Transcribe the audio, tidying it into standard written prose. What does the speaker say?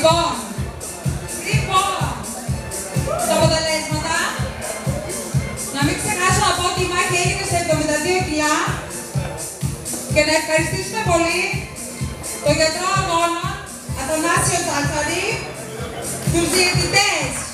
Λοιπόν, τα αποτελέσματα. Να μην ξεχάσω να πω ότι η μάχη έγινε σε 72 κιλά και να ευχαριστήσουμε πολύ τον γιατρό αγώνων Αθανάσιο Τσάτσαρη, τους διαιτητές